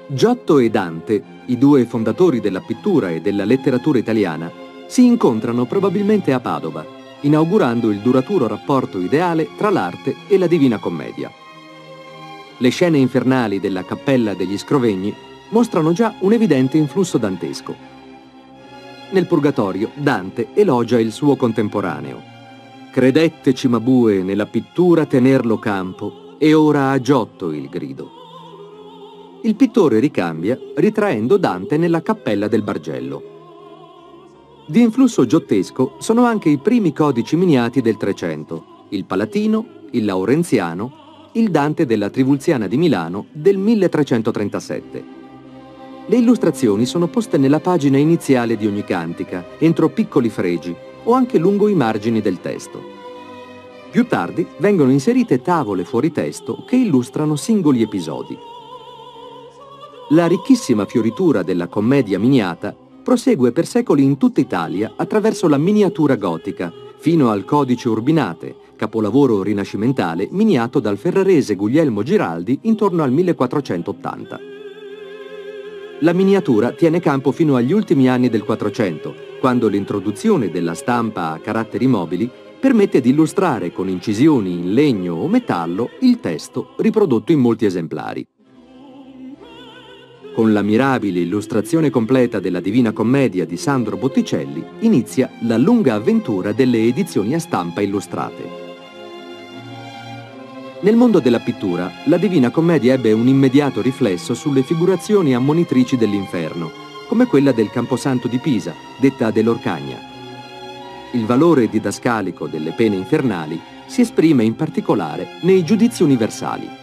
Giotto e Dante, i due fondatori della pittura e della letteratura italiana, si incontrano probabilmente a Padova, inaugurando il duraturo rapporto ideale tra l'arte e la Divina Commedia. Le scene infernali della Cappella degli Scrovegni mostrano già un evidente influsso dantesco. Nel Purgatorio, Dante elogia il suo contemporaneo. «Credette Cimabue nella pittura tenerlo campo, e ora a Giotto il grido». Il pittore ricambia, ritraendo Dante nella Cappella del Bargello. Di influsso giottesco sono anche i primi codici miniati del Trecento, il Palatino, il Laurenziano, il Dante della Trivulziana di Milano del 1337. Le illustrazioni sono poste nella pagina iniziale di ogni cantica, entro piccoli fregi o anche lungo i margini del testo. Più tardi vengono inserite tavole fuori testo che illustrano singoli episodi. La ricchissima fioritura della commedia miniata prosegue per secoli in tutta Italia attraverso la miniatura gotica, fino al Codice Urbinate, capolavoro rinascimentale miniato dal ferrarese Guglielmo Giraldi intorno al 1480. La miniatura tiene campo fino agli ultimi anni del Quattrocento, quando l'introduzione della stampa a caratteri mobili permette di illustrare con incisioni in legno o metallo il testo riprodotto in molti esemplari. Con la mirabile illustrazione completa della Divina Commedia di Sandro Botticelli inizia la lunga avventura delle edizioni a stampa illustrate. Nel mondo della pittura, la Divina Commedia ebbe un immediato riflesso sulle figurazioni ammonitrici dell'inferno, come quella del Camposanto di Pisa, detta dell'Orcagna. Il valore didascalico delle pene infernali si esprime in particolare nei giudizi universali.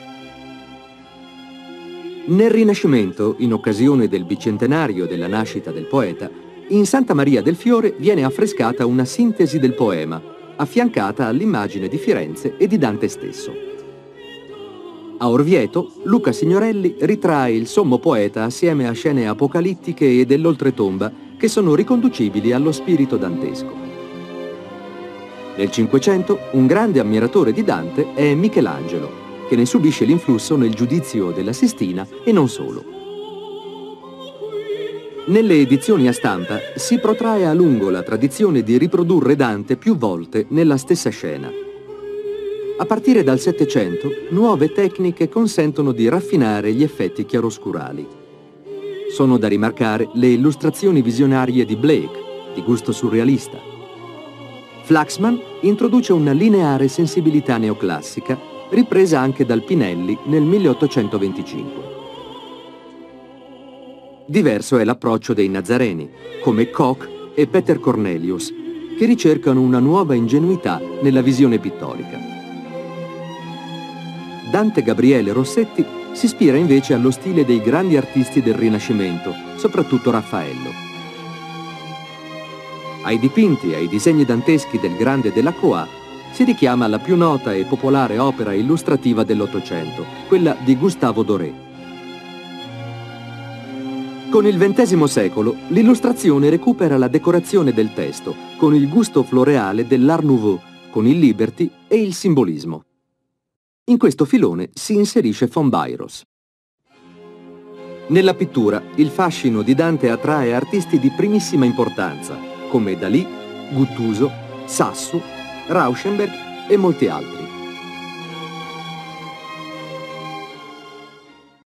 Nel Rinascimento, in occasione del bicentenario della nascita del poeta, in Santa Maria del Fiore viene affrescata una sintesi del poema, affiancata all'immagine di Firenze e di Dante stesso. A Orvieto, Luca Signorelli ritrae il sommo poeta assieme a scene apocalittiche e dell'oltretomba che sono riconducibili allo spirito dantesco. Nel Cinquecento, un grande ammiratore di Dante è Michelangelo, che ne subisce l'influsso nel giudizio della Sistina e non solo. Nelle edizioni a stampa si protrae a lungo la tradizione di riprodurre Dante più volte nella stessa scena. A partire dal Settecento, nuove tecniche consentono di raffinare gli effetti chiaroscurali. Sono da rimarcare le illustrazioni visionarie di Blake, di gusto surrealista. Flaxman introduce una lineare sensibilità neoclassica, ripresa anche dal Pinelli nel 1825. Diverso è l'approccio dei Nazareni, come Koch e Peter Cornelius, che ricercano una nuova ingenuità nella visione pittorica. Dante Gabriele Rossetti si ispira invece allo stile dei grandi artisti del Rinascimento, soprattutto Raffaello. Ai dipinti e ai disegni danteschi del grande Delacroix si richiama la più nota e popolare opera illustrativa dell'Ottocento, quella di Gustave Doré. Con il XX secolo, l'illustrazione recupera la decorazione del testo, con il gusto floreale dell'Art Nouveau, con il Liberty e il simbolismo. In questo filone si inserisce Fombairos. Nella pittura, il fascino di Dante attrae artisti di primissima importanza, come Dalì, Guttuso, Sasso, Rauschenberg e molti altri.